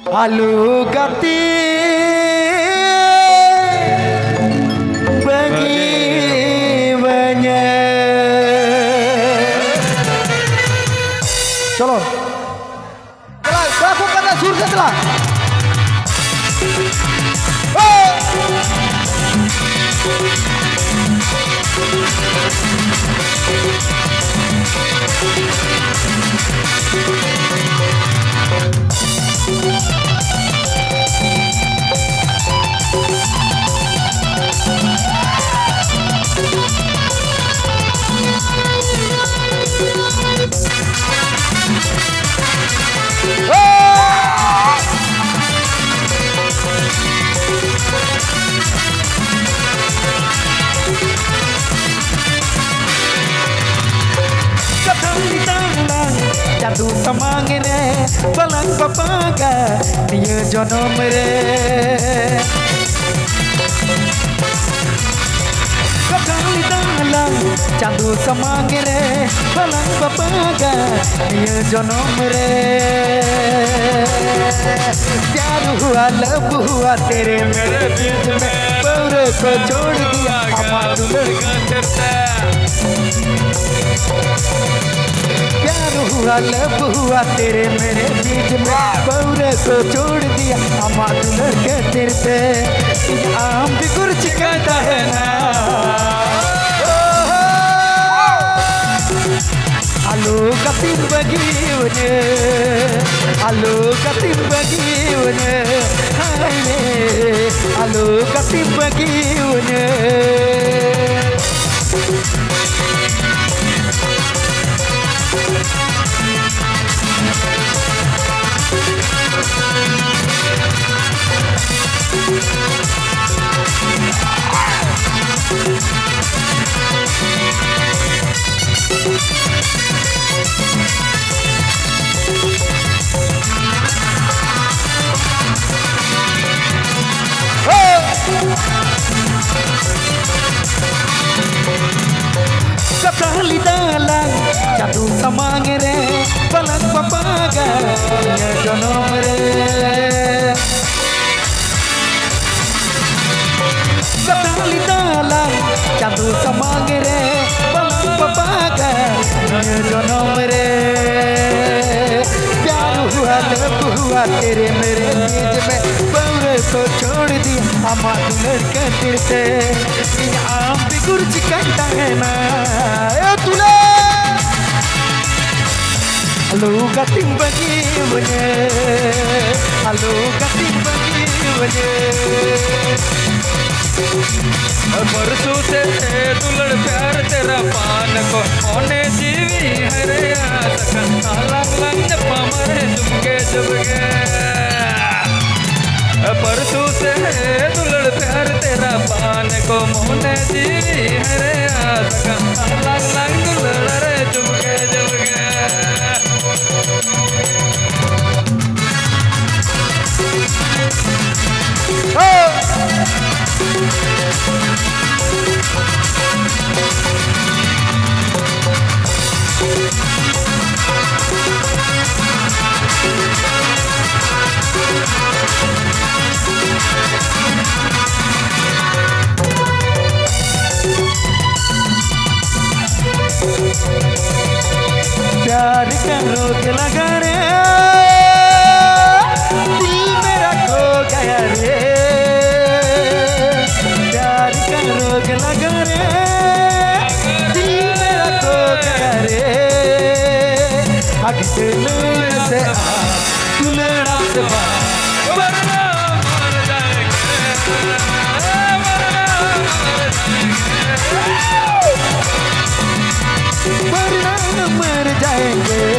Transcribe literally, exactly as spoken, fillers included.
आलू गति bagi banyak. Chalo. Telah, berapa kata surga telah. Oh. Jatuh semangire balang papaga dia jonom re kakali dalang jatuh semangire balang papaga dia jonom re प्यार हुआ लब हुआ तेरे मेरे बीच में पौरे को छोड़ दिया हमारा लड़का करता प्यार हुआ लब हुआ तेरे मेरे बीच में पौरे को छोड़ दिया हमारा लड़के तेरे आम भी कुछ कहता है ना आलू कतिम बगीवने आलू कतिम बगीवने हाय ने आलू कतिम बगीवने Kakali dalang jatuh semangire balang papaga dia jonom re Kakali dalang jatuh semangire balang papaga dia jonom re प्यार हुआ लब हुआ तेरे मेरे बीच में पौरे को छोड़ दिया हमारा लड़का तेरे से आम भी कुछ कहता है ना तुले आलू कतिम बगी बने आलू कतिम बगी बने परसों से दुलड़ प्यार तेरा पान को होने जीवी है रे सकता लंग लंग पमरे चुपके चुपके परसों से दुलड़ प्यार तेरा पान को मोने जीवी है रे सकता लंग लंग दुलड़ रे चुपके चुपके प्यार का रोग लगा रे दिल मेरा खो गया रे प्यार का रोग लगा रे दिल मेरा खो गया रे अगले से दुलड़ा से वरना मर जाएंगे वरना मर जाएंगे